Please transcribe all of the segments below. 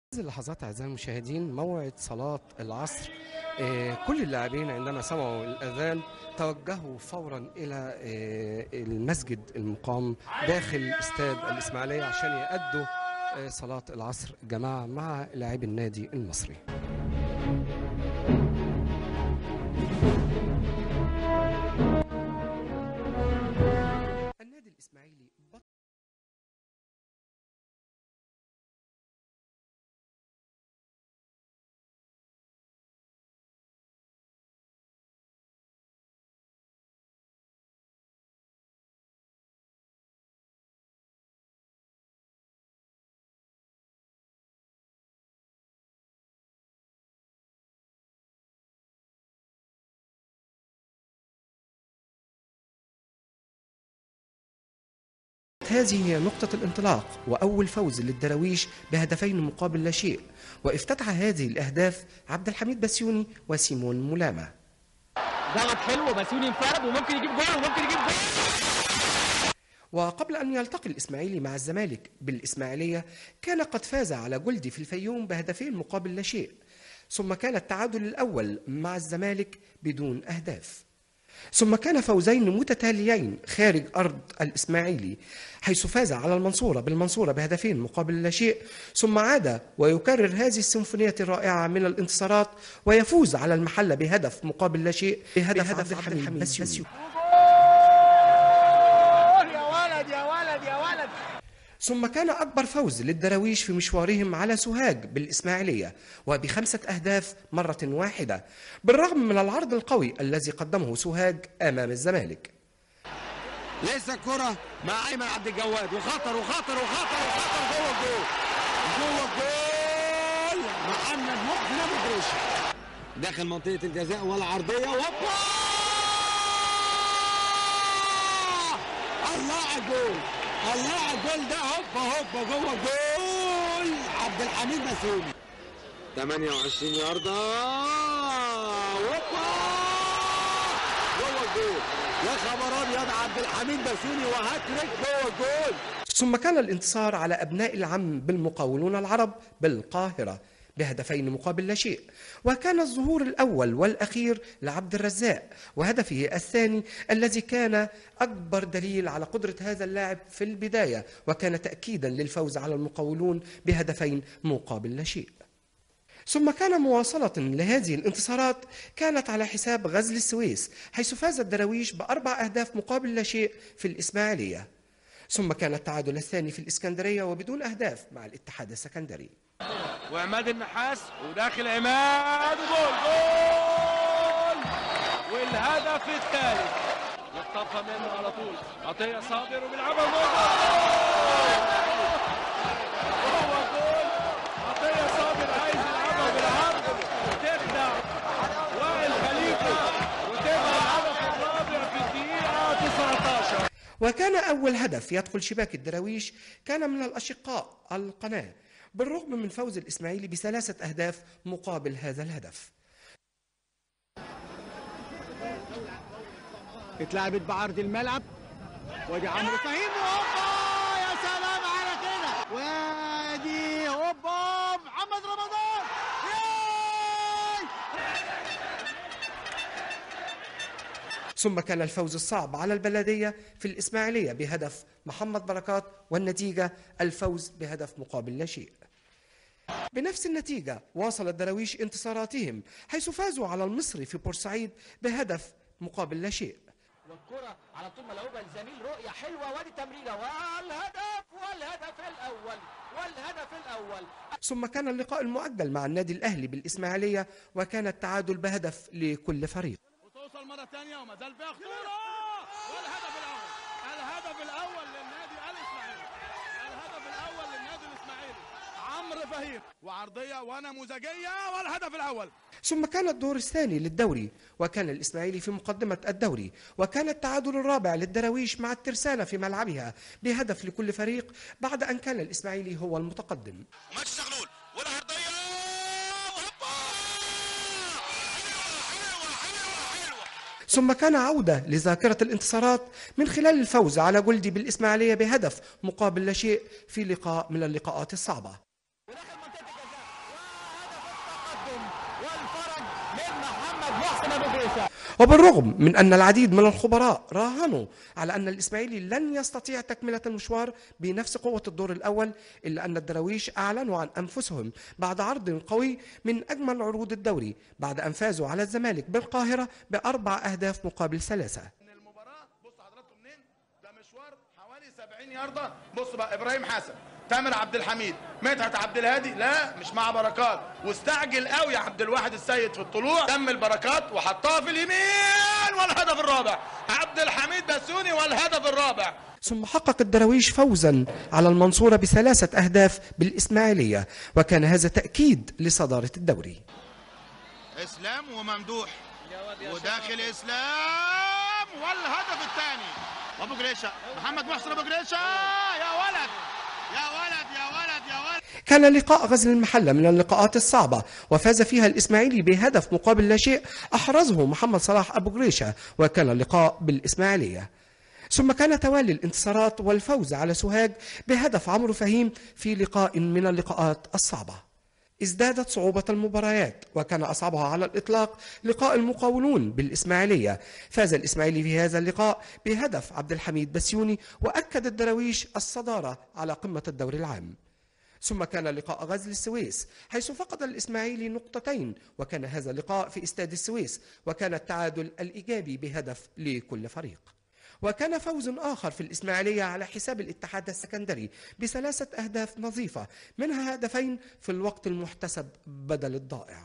هذه اللحظات أعزائي المشاهدين موعد صلاة العصر. كل اللاعبين عندما سمعوا الأذان توجهوا فورا إلى المسجد المقام داخل استاد الإسماعيلية عشان يأدوا صلاة العصر جماعة مع لاعبي النادي المصري. النادي الإسماعيلي هذه هي نقطة الانطلاق وأول فوز للدراويش بهدفين مقابل لا شيء، وافتتح هذه الأهداف عبد الحميد بسيوني وسيمون ملامة. ضغط حلو، بسيوني انفرد وممكن يجيب جول. وقبل أن يلتقي الإسماعيلي مع الزمالك بالإسماعيلية كان قد فاز على جولدي في الفيوم بهدفين مقابل لا شيء، ثم كان التعادل الأول مع الزمالك بدون أهداف، ثم كان فوزين متتاليين خارج أرض الإسماعيلي حيث فاز على المنصورة بالمنصورة بهدفين مقابل لا شيء، ثم عاد ويكرر هذه السيمفونية الرائعة من الانتصارات ويفوز على المحلة بهدف مقابل لا شيء بهدف عبد الحميد بسيوني. ثم كان أكبر فوز للدراويش في مشوارهم على سوهاج بالإسماعيلية وب5 أهداف مرة واحدة بالرغم من العرض القوي الذي قدمه سوهاج أمام الزمالك. لسه الكرة مع أيمن عبد الجواد وخطر جوه الجول محمد محمد مدروش داخل منطقة الجزاء والعرضية وهوبا الله على الجول ده هوبا جوه الجول عبد الحميد بسيوني 28 ياردة هوبا جوه الجول يا خبر ابيض عبد الحميد بسيوني وهاتريك جوه الجول. ثم كان الانتصار على أبناء العم بالمقاولون العرب بالقاهرة بهدفين مقابل لا شيء، وكان الظهور الأول والأخير لعبد الرزاق وهدفه الثاني الذي كان أكبر دليل على قدرة هذا اللاعب في البداية وكان تأكيدا للفوز على المقاولون بهدفين مقابل لا شيء. ثم كان مواصلة لهذه الانتصارات كانت على حساب غزل السويس حيث فاز الدراويش ب4 أهداف مقابل لا شيء في الإسماعيلية، ثم كان التعادل الثاني في الإسكندرية وبدون أهداف مع الاتحاد السكندري. وعماد النحاس وداخل عماد جول والهدف الثالث يخطفها منه على طول عطية صابر وبيلعبها جول عطية صابر عايز يلعبها بالعرض وتخدع وائل خليفة وتبقى الهدف الرابع في الدقيقة 19. وكان أول هدف يدخل شباك الدراويش كان من الأشقاء القناة بالرغم من فوز الإسماعيلي ب3 أهداف مقابل هذا الهدف. اتلعبت بعرض الملعب وادي عمرو فهيم هوبا يا سلام على كده وادي هوبا محمد رمضان ثم كان الفوز الصعب على البلدية في الإسماعيلية بهدف محمد بركات والنتيجة الفوز بهدف مقابل لا شيء. بنفس النتيجة واصل الدراويش انتصاراتهم حيث فازوا على المصري في بورسعيد بهدف مقابل لا شيء. والكرة على طول ملعوبة الزميل رؤية حلوة وادي تمريرة والهدف الأول. ثم كان اللقاء المؤجل مع النادي الأهلي بالإسماعيلية وكان التعادل بهدف لكل فريق. وتوصل مرة ثانية وما زال فيها خطورة والهدف الأول للنادي الإسماعيلي عمرو فهيم وعرضية ونموذجية والهدف الأول. ثم كان الدور الثاني للدوري وكان الإسماعيلي في مقدمة الدوري وكان التعادل الرابع للدراويش مع الترسانة في ملعبها بهدف لكل فريق بعد أن كان الإسماعيلي هو المتقدم. ماتش زغلول والعرضية ثم كان عودة لذاكرة الانتصارات من خلال الفوز على جولدي بالإسماعيلية بهدف مقابل لا شيء في لقاء من اللقاءات الصعبة. محمد ابو جريشه. وبالرغم من أن العديد من الخبراء راهنوا على أن الإسماعيلي لن يستطيع تكملة المشوار بنفس قوة الدور الأول، إلا أن الدراويش أعلنوا عن أنفسهم بعد عرض قوي من أجمل عروض الدوري بعد أن فازوا على الزمالك بالقاهرة ب4 أهداف مقابل 3. المباراة بص حضراتكم منين؟ ده مشوار حوالي 70 ياردة. بص بقى إبراهيم حسن، تامر عبد الحميد، مدحت عبد الهادي، لا مش مع بركات، واستعجل قوي يا عبد الواحد السيد في الطلوع، تم البركات وحطها في اليمين والهدف الرابع. عبد الحميد بسيوني والهدف الرابع. ثم حقق الدراويش فوزا على المنصورة ب3 أهداف بالإسماعيلية، وكان هذا تأكيد لصدارة الدوري. اسلام وممدوح وداخل اسلام والهدف الثاني وابو جريشه، محمد محسن ابو جريشه. يا ولد يا ولد يا ولد يا ولد. كان لقاء غزل المحلة من اللقاءات الصعبة، وفاز فيها الإسماعيلي بهدف مقابل لا شيء أحرزه محمد صلاح أبو جريشة، وكان اللقاء بالإسماعيلية. ثم كان توالي الانتصارات والفوز على سوهاج بهدف عمرو فهيم في لقاء من اللقاءات الصعبة. ازدادت صعوبة المباريات، وكان أصعبها على الإطلاق لقاء المقاولون بالإسماعيلية. فاز الإسماعيلي في هذا اللقاء بهدف عبد الحميد بسيوني، وأكد الدراويش الصدارة على قمة الدوري العام. ثم كان لقاء غزل السويس، حيث فقد الإسماعيلي نقطتين، وكان هذا اللقاء في استاد السويس، وكان التعادل الإيجابي بهدف لكل فريق. وكان فوز آخر في الإسماعيلية على حساب الاتحاد السكندري ب3 أهداف نظيفة، منها هدفين في الوقت المحتسب بدل الضائع.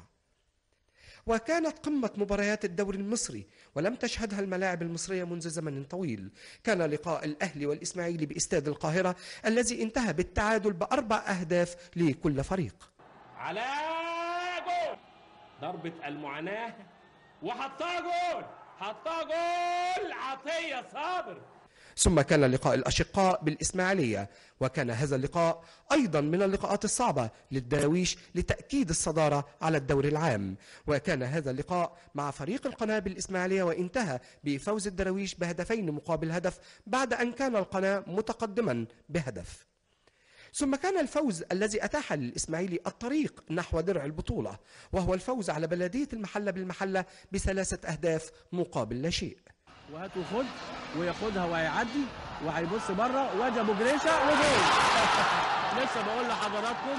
وكانت قمة مباريات الدوري المصري، ولم تشهدها الملاعب المصرية منذ زمن طويل. كان لقاء الأهلي والإسماعيلي باستاد القاهرة الذي انتهى بالتعادل ب4 أهداف لكل فريق. على جول، ضربة المعاناة وحطها جول، حطها جول عطية صابر. ثم كان لقاء الأشقاء بالإسماعيلية، وكان هذا اللقاء أيضا من اللقاءات الصعبة للدراويش لتأكيد الصدارة على الدوري العام. وكان هذا اللقاء مع فريق القناة بالإسماعيلية، وانتهى بفوز الدراويش بهدفين مقابل هدف بعد أن كان القناة متقدما بهدف. ثم كان الفوز الذي أتاح للإسماعيلي الطريق نحو درع البطولة، وهو الفوز على بلدية المحلة بالمحلة ب3 أهداف مقابل لا شيء. وهات وخد وياخدها وهيعدي وهيبص بره وادي ابو جريشه وجول. لسه بقول لحضراتكم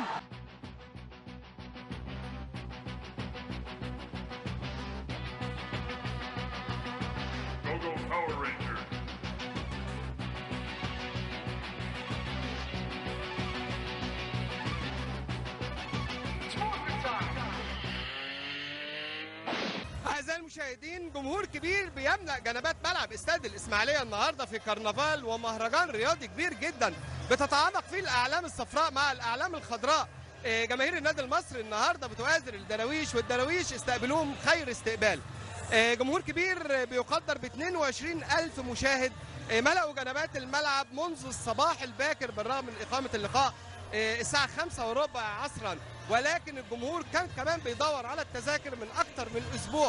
أعزائي المشاهدين، جمهور كبير بيملأ جنبات ملعب استاد الإسماعيلية النهارده في كرنفال ومهرجان رياضي كبير جدا بتتعانق فيه الأعلام الصفراء مع الأعلام الخضراء. جماهير النادي المصري النهارده بتؤازر الدراويش، والدراويش استقبلوهم خير استقبال. جمهور كبير بيقدر ب22,000 مشاهد ملأوا جنبات الملعب منذ الصباح الباكر، بالرغم من إقامة اللقاء الساعة 5:15 عصرا، ولكن الجمهور كان كمان بيدور على التذاكر من أكثر من أسبوع.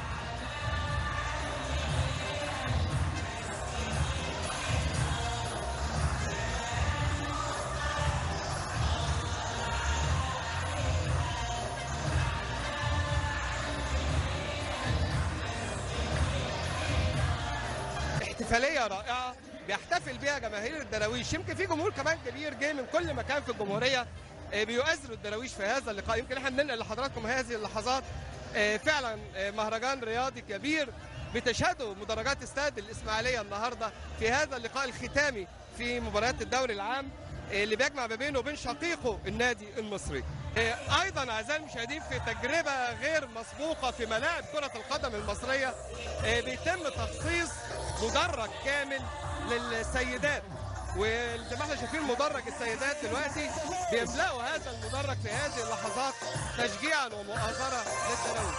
احتفالية رائعة بيحتفل بيها جماهير الدراويش. يمكن في جمهور كمان كبير جاي من كل مكان في الجمهورية بيؤازروا الدراويش في هذا اللقاء. يمكن احنا بننقل لحضراتكم هذه اللحظات. فعلا مهرجان رياضي كبير بتشهده مدرجات استاد الإسماعيلية النهارده في هذا اللقاء الختامي في مباريات الدوري العام اللي بيجمع ما بينه وبين شقيقه النادي المصري. ايضا اعزائي المشاهدين، في تجربه غير مسبوقه في ملاعب كره القدم المصريه بيتم تخصيص مدرج كامل للسيدات، وزي ما احنا شايفين مدرج السيدات دلوقتي بيملأوا هذا المدرج في هذه اللحظات تشجيعا ومؤازرة للدراويش.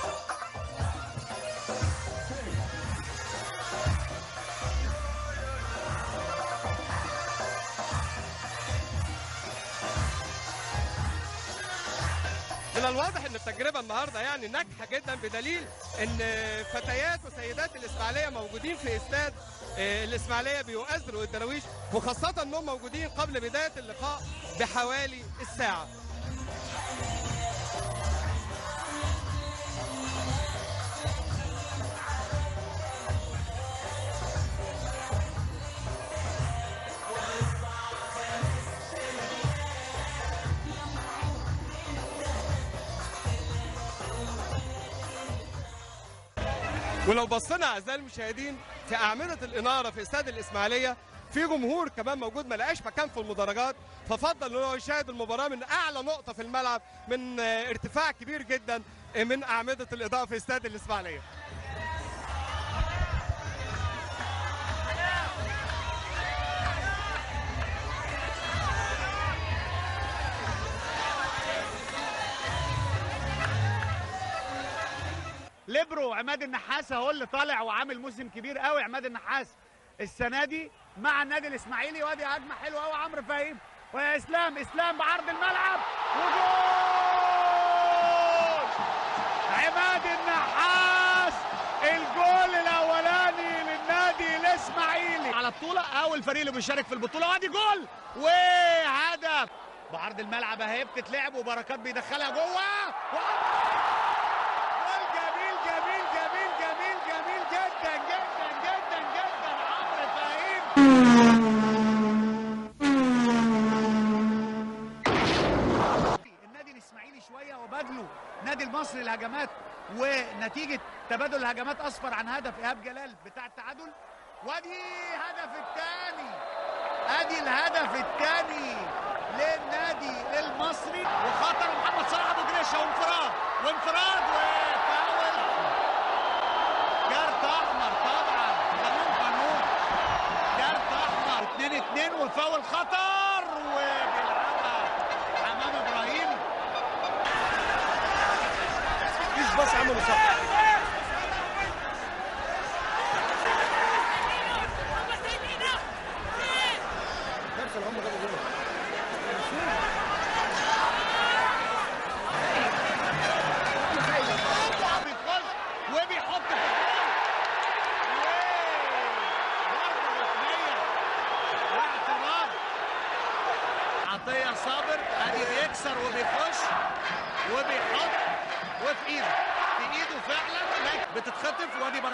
من الواضح ان التجربه النهارده يعني ناجحه جدا، بدليل ان فتيات وسيدات الاسماعيليه موجودين في استاد الاسماعيليه بيؤازروا الدراويش، وخاصه انهم موجودين قبل بدايه اللقاء بحوالي الساعه. ولو بصينا اعزائي المشاهدين في اعمده الاناره في استاد الاسماعيليه، في جمهور كمان موجود ما لقاش مكان في المدرجات، ففضل ان هو يشاهد المباراه من اعلى نقطه في الملعب، من ارتفاع كبير جدا من اعمده الاضاءه في استاد الاسماعيليه. ليبرو عماد النحاس اهو اللي طالع وعامل موسم كبير قوي. عماد النحاس السنه دي مع النادي الاسماعيلي، وادي هجمه حلوه قوي عمرو فهيم ويا اسلام بعرض الملعب وجول عماد النحاس، الجول الاولاني للنادي الاسماعيلي على بطوله، اول فريق اللي بيشارك في البطوله، وادي جول وهدف بعرض الملعب اهي بتتلعب وبركات بيدخلها جوه جدا جدا جدا جدا عمرو فهيم. النادي الاسماعيلي شويه وبدله نادي المصري الهجمات، ونتيجه تبادل الهجمات اسفر عن هدف ايهاب جلال بتاع التعادل، وادي هدف الثاني، ادي الهدف الثاني للنادي المصري، وخطر محمد صلاح ابو جريشه وانفراد وفاول، كارت احمر طبعا، قانون كارت احمر 2-2 وفاول خطر وبيلعبها حمام ابراهيم. مفيش باص عمله صح. عطية صابر ادي بيكسر وبيخش وبيحط وفي ايده فعلا بتتخطف،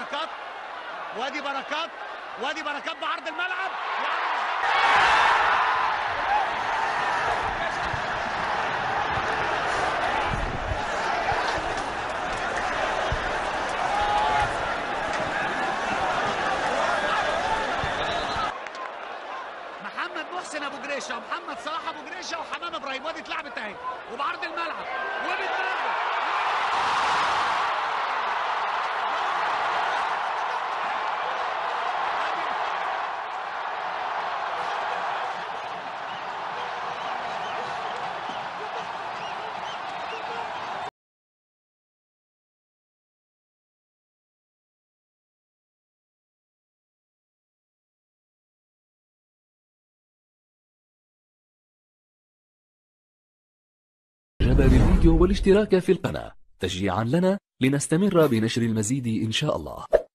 وادي بركات بعرض الملعب محسن ابو جريشه ومحمد صلاح ابو جريشه وحمام ابراهيم، وادي اتلعبت اهي وبعرض الملعب وبالدماغ بالفيديو والاشتراك في القناة تشجيعا لنا لنستمر بنشر المزيد إن شاء الله.